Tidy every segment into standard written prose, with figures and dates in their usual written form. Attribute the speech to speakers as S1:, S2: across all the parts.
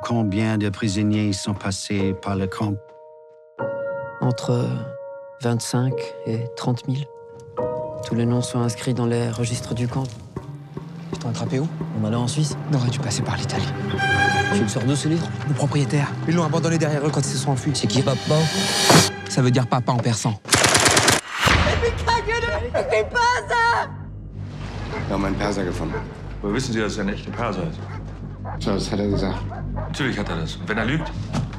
S1: Combien de prisonniers sont passés par le camp?
S2: Entre 25 et 30 000. Tous les noms sont inscrits dans les registres du camp.
S3: Ils t'ont attrapé où?
S2: On allait en Suisse.
S3: On aurait dû passer par l'Italie.
S2: Tu le sors d'où, ce livre?
S3: Le propriétaire. Ils l'ont abandonné derrière eux quand ils se sont enfuis.
S2: C'est qui, papa?
S3: Ça veut dire papa en persan.
S4: Wir haben einen Perser gefunden.
S5: Woher wissen Sie, dass er ein echter Perser ist?
S4: So, das hat er gesagt.
S5: Natürlich hat er das. Und wenn er lügt?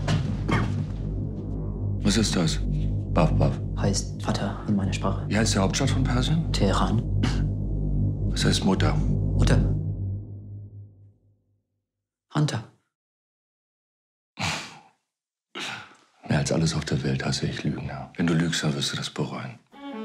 S5: Was ist das? Baf, Baf.
S2: Heißt Vater in meiner Sprache.
S5: Wie heißt die Hauptstadt von Persien?
S2: Teheran.
S5: Was heißt Mutter?
S2: Mutter. Hunter.
S5: Mehr als alles auf der Welt hasse ich Lügen. Ja. Wenn du lügst, dann wirst du das bereuen.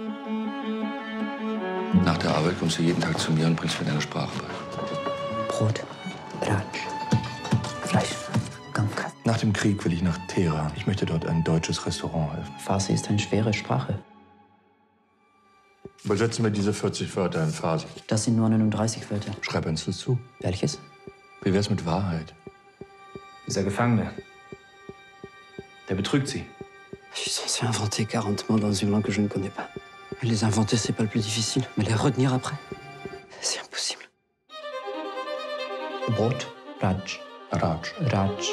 S5: Nach der Arbeit kommst du jeden Tag zu mir und bringst mir deine Sprache bei.
S2: Brot. Bratsch. Fleisch. Gunk.
S5: Nach dem Krieg will ich nach Teheran. Ich möchte dort ein deutsches Restaurant helfen.
S2: Farsi ist eine schwere Sprache.
S5: Übersetzen wir diese 40 Wörter in Farsi.
S2: Das sind nur 39 Wörter.
S5: Schreib eins dazu.
S2: Welches?
S5: Wie wär's mit Wahrheit?
S3: Dieser Gefangene. Der betrügt sie.
S2: Je suis censé inventer 40 mots dans une langue que je ne connais pas. Les inventer, c'est pas le plus difficile. Mais les retenir après, c'est impossible. Brot. Bratsch.
S5: Ratsch.
S2: Ratsch.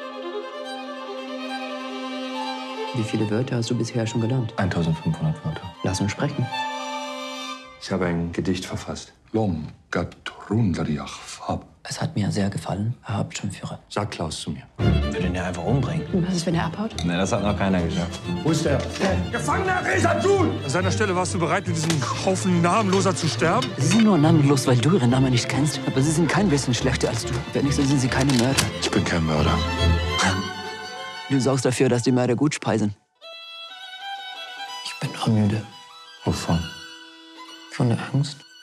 S2: Wie viele Wörter hast du bisher schon gelernt?
S5: 1500 Wörter.
S2: Lass uns sprechen.
S5: Ich habe ein Gedicht verfasst. Lom gat rundariach fab.
S2: Es hat mir sehr gefallen, Herr Hauptschirmführer.
S5: Sag Klaus zu mir.
S3: Will den ja einfach umbringen.
S6: Was ist, wenn er abhaut?
S3: Ne, das hat noch keiner geschafft.
S5: Wo ist der?
S7: Gefangener Resatun! An seiner Stelle warst du bereit, mit diesem Haufen Namenloser zu sterben?
S2: Sie sind nur namenlos, weil du ihren Namen nicht kennst. Aber sie sind kein bisschen schlechter als du. Wenigstens sind sie keine Mörder.
S5: Ich bin kein Mörder.
S2: Du sorgst dafür, dass die Mörder gut speisen. Ich bin nur müde.
S5: Wovon?
S2: Von der Angst.